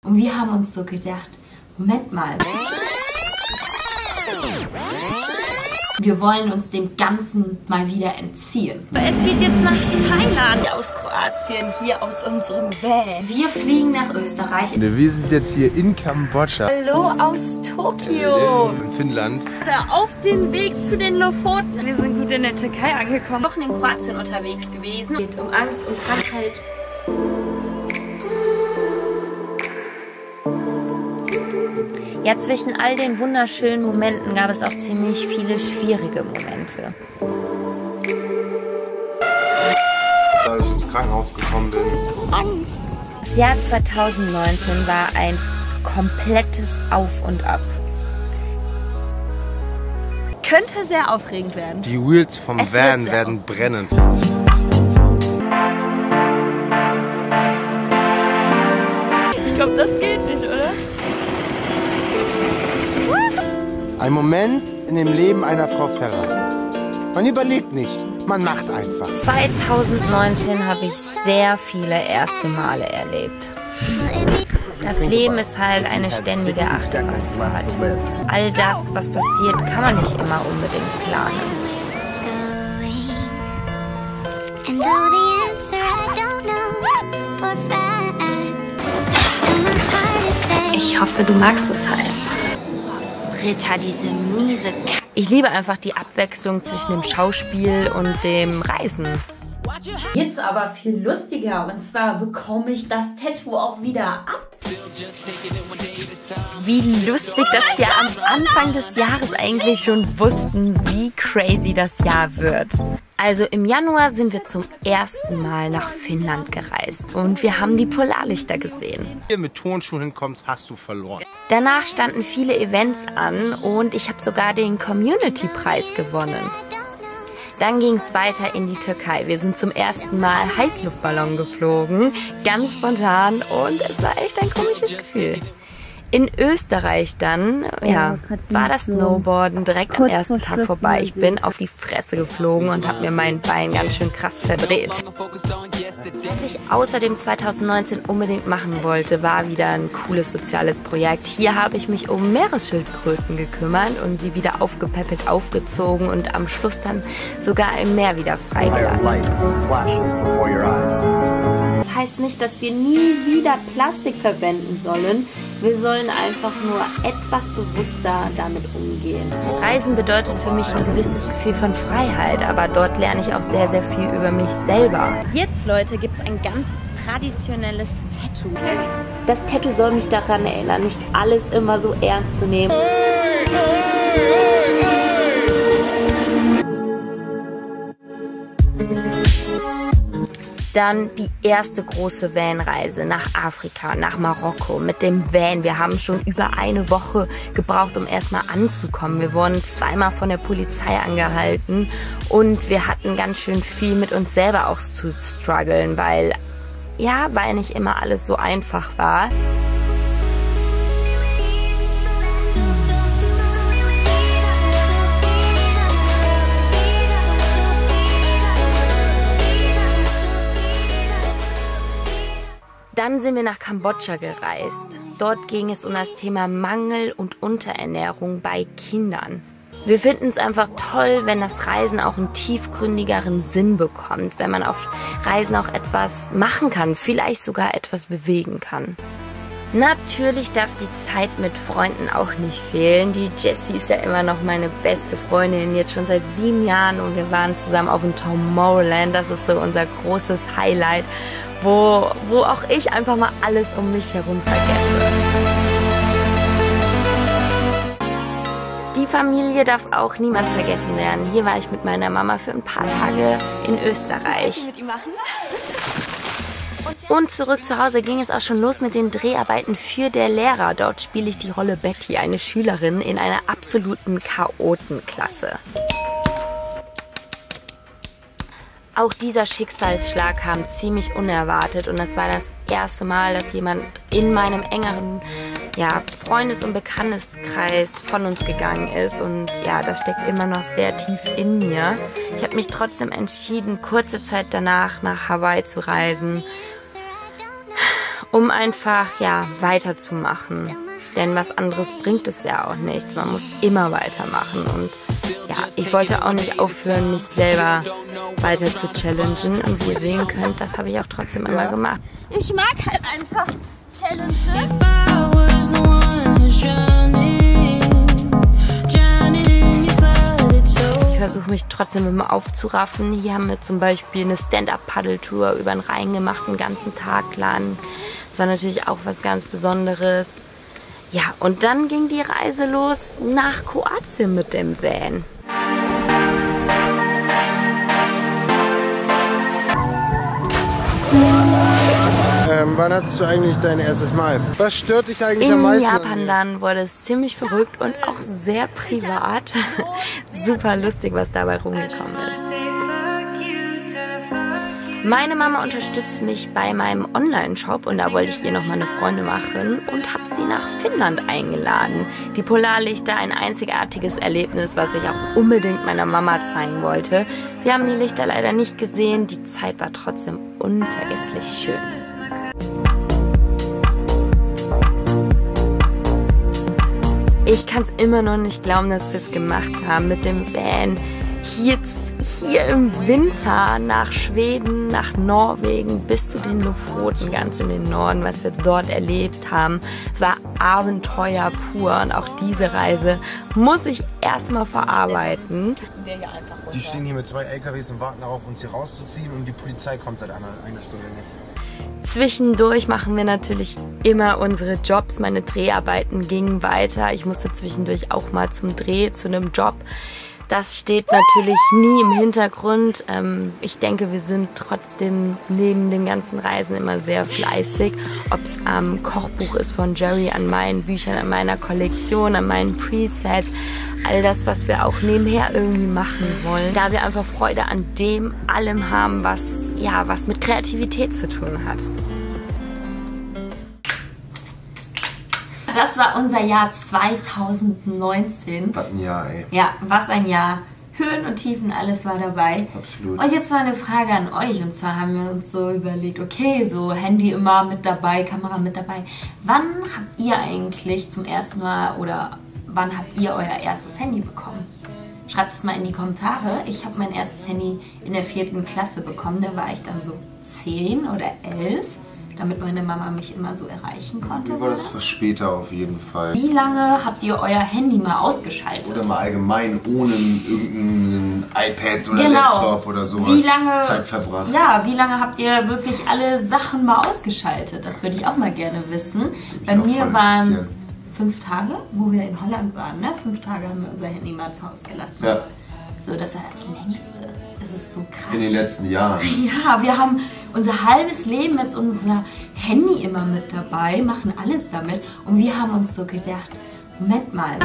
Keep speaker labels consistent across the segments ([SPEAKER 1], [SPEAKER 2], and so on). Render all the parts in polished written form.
[SPEAKER 1] Und wir haben uns so gedacht, Moment mal. Wir wollen uns dem Ganzen mal wieder entziehen.
[SPEAKER 2] Es geht jetzt nach Thailand. Aus Kroatien, hier aus unserem Van.
[SPEAKER 1] Wir fliegen nach Österreich.
[SPEAKER 3] Wir sind jetzt hier in Kambodscha.
[SPEAKER 2] Hallo aus Tokio.
[SPEAKER 3] In Finnland.
[SPEAKER 2] Oder auf dem Weg zu den Lofoten. Wir sind gut in der Türkei angekommen.
[SPEAKER 1] Wochen in Kroatien unterwegs gewesen. Es geht um Angst und Krankheit.
[SPEAKER 2] Ja, zwischen all den wunderschönen Momenten gab es auch ziemlich viele schwierige Momente.
[SPEAKER 3] Da ich ins Krankenhaus gekommen bin.
[SPEAKER 2] Das Jahr 2019 war ein komplettes Auf und Ab. Könnte sehr aufregend werden.
[SPEAKER 3] Die Wheels vom Van werden brennen.
[SPEAKER 2] Ich glaube, das geht nicht, oder?
[SPEAKER 3] Ein Moment in dem Leben einer Frau Ferrer. Man überlegt nicht, man macht einfach.
[SPEAKER 2] 2019 habe ich sehr viele erste Male erlebt. Das Leben ist halt eine ständige Achterbahnfahrt. All das, was passiert, kann man nicht immer unbedingt planen. Ich hoffe, du magst es heiß.
[SPEAKER 1] Britta, diese miese K.
[SPEAKER 2] Ich liebe einfach die Abwechslung zwischen dem Schauspiel und dem Reisen.
[SPEAKER 1] Jetzt aber viel lustiger, und zwar bekomme ich das Tattoo auch wieder ab.
[SPEAKER 2] Wie lustig, dass wir am Anfang des Jahres eigentlich schon wussten, wie crazy das Jahr wird. Also im Januar sind wir zum ersten Mal nach Finnland gereist und wir haben die Polarlichter gesehen.
[SPEAKER 3] Wenn du mit Turnschuhen hinkommst, hast du verloren.
[SPEAKER 2] Danach standen viele Events an und ich habe sogar den Community-Preis gewonnen. Dann ging es weiter in die Türkei. Wir sind zum ersten Mal Heißluftballon geflogen, ganz spontan, und es war echt ein komisches Gefühl. In Österreich dann, ja, war das Snowboarden direkt am ersten Tag vorbei. Ich bin auf die Fresse geflogen und habe mir mein Bein ganz schön krass verdreht. Was ich außerdem 2019 unbedingt machen wollte, war wieder ein cooles soziales Projekt. Hier habe ich mich um Meeresschildkröten gekümmert und sie wieder aufgepäppelt, aufgezogen und am Schluss dann sogar im Meer wieder freigelassen. Das heißt nicht, dass wir nie wieder Plastik verwenden sollen. Wir sollen einfach nur etwas bewusster damit umgehen. Reisen bedeutet für mich ein gewisses Gefühl von Freiheit, aber dort lerne ich auch sehr, sehr viel über mich selber. Jetzt, Leute, gibt es ein ganz traditionelles Tattoo. Das Tattoo soll mich daran erinnern, nicht alles immer so ernst zu nehmen. Dann die erste große Vanreise nach Afrika, nach Marokko mit dem Van. Wir haben schon über eine Woche gebraucht, um erstmal anzukommen. Wir wurden zweimal von der Polizei angehalten und wir hatten ganz schön viel mit uns selber auch zu strugglen, weil nicht immer alles so einfach war. Dann sind wir nach Kambodscha gereist. Dort ging es um das Thema Mangel und Unterernährung bei Kindern. Wir finden es einfach toll, wenn das Reisen auch einen tiefgründigeren Sinn bekommt, wenn man auf Reisen auch etwas machen kann, vielleicht sogar etwas bewegen kann. Natürlich darf die Zeit mit Freunden auch nicht fehlen. Die Jessie ist ja immer noch meine beste Freundin, jetzt schon seit 7 Jahren, und wir waren zusammen auf dem Tomorrowland. Das ist so unser großes Highlight, wo auch ich einfach mal alles um mich herum vergesse. Die Familie darf auch niemals vergessen werden. Hier war ich mit meiner Mama für ein paar Tage in Österreich. Und zurück zu Hause ging es auch schon los mit den Dreharbeiten für Der Lehrer. Dort spiele ich die Rolle Betty, eine Schülerin in einer absoluten Chaotenklasse. Auch dieser Schicksalsschlag kam ziemlich unerwartet und das war das erste Mal, dass jemand in meinem engeren Freundes- und Bekannteskreis von uns gegangen ist, und das steckt immer noch sehr tief in mir. Ich habe mich trotzdem entschieden, kurze Zeit danach nach Hawaii zu reisen um einfach, ja, weiterzumachen. Denn was anderes bringt es ja auch nichts. Man muss immer weitermachen. Und ja, ich wollte auch nicht aufhören, mich selber weiter zu challengen. Und wie ihr sehen könnt, das habe ich auch trotzdem immer gemacht. Ich mag halt einfach Challenges. Ich versuche mich trotzdem immer aufzuraffen. Hier haben wir zum Beispiel eine Stand-Up-Paddle-Tour über den Rhein gemacht, einen ganzen Tag lang. Das war natürlich auch was ganz Besonderes. Ja, und dann ging die Reise los nach Kroatien mit dem Van.
[SPEAKER 3] Wann hattest du eigentlich dein erstes Mal? Was stört dich eigentlich am meisten?
[SPEAKER 2] In Japan dann wurde es ziemlich verrückt und auch sehr privat. Super lustig, was dabei rumgekommen ist. Meine Mama unterstützt mich bei meinem Online-Shop und da wollte ich ihr noch mal eine Freude machen und habe sie nach Finnland eingeladen. Die Polarlichter, ein einzigartiges Erlebnis, was ich auch unbedingt meiner Mama zeigen wollte. Wir haben die Lichter leider nicht gesehen, die Zeit war trotzdem unvergesslich schön. Ich kann es immer noch nicht glauben, dass wir es gemacht haben mit dem Van. Hier im Winter nach Schweden, nach Norwegen, bis zu den Lofoten, ganz in den Norden, was wir dort erlebt haben, war Abenteuer pur. Und auch diese Reise muss ich erstmal verarbeiten.
[SPEAKER 3] Die stehen hier mit 2 LKWs und warten darauf, uns hier rauszuziehen und die Polizei kommt seit einer Stunde nicht.
[SPEAKER 2] Zwischendurch machen wir natürlich immer unsere Jobs. Meine Dreharbeiten gingen weiter. Ich musste zwischendurch auch mal zum Dreh, zu einem Job. Das steht natürlich nie im Hintergrund. Ich denke, wir sind trotzdem neben den ganzen Reisen immer sehr fleißig. Ob es am Kochbuch ist von Jerry, an meinen Büchern, an meiner Kollektion, an meinen Presets. All das, was wir auch nebenher irgendwie machen wollen. Da wir einfach Freude an dem allem haben, was mit Kreativität zu tun hat. Das war unser Jahr 2019.
[SPEAKER 3] Was ein Jahr, ey.
[SPEAKER 2] Ja, was ein Jahr. Höhen und Tiefen, alles war dabei.
[SPEAKER 3] Absolut.
[SPEAKER 2] Und jetzt war eine Frage an euch. Und zwar haben wir uns so überlegt, okay, so Handy immer mit dabei, Kamera mit dabei. Wann habt ihr eigentlich zum ersten Mal oder wann habt ihr euer erstes Handy bekommen? Schreibt es mal in die Kommentare. Ich habe mein erstes Handy in der 4. Klasse bekommen. Da war ich dann so 10 oder 11. Damit meine Mama mich immer so erreichen konnte.
[SPEAKER 3] Mir war das später auf jeden Fall.
[SPEAKER 2] Wie lange habt ihr euer Handy mal ausgeschaltet?
[SPEAKER 3] Oder mal allgemein ohne irgendein iPad oder Laptop oder sowas Zeit verbracht.
[SPEAKER 2] Ja, wie lange habt ihr wirklich alle Sachen mal ausgeschaltet? Das würde ich auch mal gerne wissen. Bei mir waren es 5 Tage, wo wir in Holland waren. Ne? 5 Tage haben wir unser Handy mal zu Hause gelassen. Ja. So, das war das längste. Das ist so krass.
[SPEAKER 3] In den letzten Jahren.
[SPEAKER 2] Ja, wir haben unser halbes Leben jetzt unser Handy immer mit dabei, machen alles damit. Und wir haben uns so gedacht, Moment mal.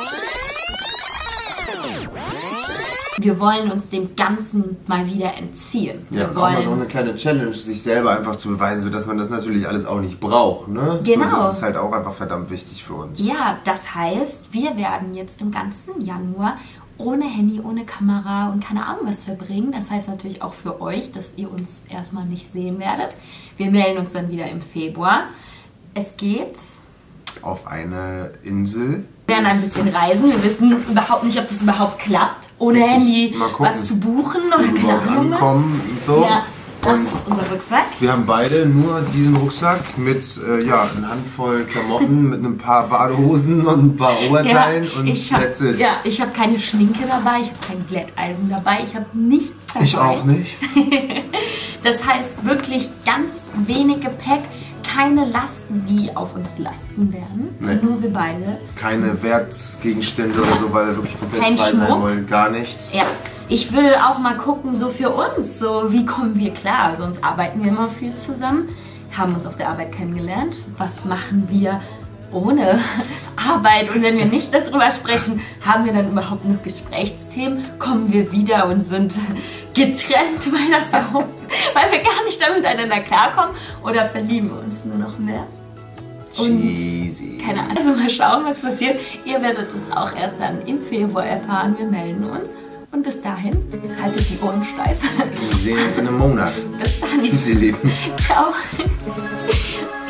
[SPEAKER 2] Wir wollen uns dem Ganzen mal wieder entziehen.
[SPEAKER 3] Wir wollen auch eine kleine Challenge, sich selber einfach zu beweisen, sodass man das natürlich alles auch nicht braucht. Ne?
[SPEAKER 2] Genau.
[SPEAKER 3] So, das ist halt auch einfach verdammt wichtig für uns.
[SPEAKER 2] Ja, das heißt, wir werden jetzt im ganzen Januar ohne Handy, ohne Kamera und keine Ahnung was verbringen. Das heißt natürlich auch für euch, dass ihr uns erstmal nicht sehen werdet. Wir melden uns dann wieder im Februar. Es geht
[SPEAKER 3] auf eine Insel.
[SPEAKER 2] Wir werden ein bisschen reisen. Wir wissen überhaupt nicht, ob das überhaupt klappt. Ohne Handy was zu buchen oder keine Ahnung was.
[SPEAKER 3] Und so.
[SPEAKER 2] Ja, das ist unser Rucksack.
[SPEAKER 3] Wir haben beide nur diesen Rucksack mit einer Handvoll Klamotten, mit ein paar Badehosen und ein paar Oberteilen und that's it.
[SPEAKER 2] Ja, ich habe keine Schminke dabei, ich habe kein Glätteisen dabei, ich habe nichts dabei.
[SPEAKER 3] Ich auch nicht.
[SPEAKER 2] Das heißt wirklich ganz wenig Gepäck. Keine Lasten, die auf uns lasten werden. Nee. Nur wir beide.
[SPEAKER 3] Keine Wertgegenstände oder so, weil wir wirklich komplett frei sein wollen. Gar nichts.
[SPEAKER 2] Ja. Ich will auch mal gucken, so für uns, so wie kommen wir klar. Sonst arbeiten wir immer viel zusammen. Haben uns auf der Arbeit kennengelernt. Was machen wir ohne Arbeit? Und wenn wir nicht darüber sprechen, haben wir dann überhaupt noch Gesprächsthemen? Kommen wir wieder und sind getrennt, weil wir gar nicht damit miteinander klarkommen? Oder verlieben wir uns nur noch mehr?
[SPEAKER 3] Cheesy.
[SPEAKER 2] Keine Ahnung, also mal schauen, was passiert. Ihr werdet es auch erst dann im Februar erfahren. Wir melden uns. Und bis dahin, haltet die Ohren steif.
[SPEAKER 3] Wir sehen uns in einem Monat.
[SPEAKER 2] Bis dann.
[SPEAKER 3] Tschüss, ihr Lieben.
[SPEAKER 2] Ciao.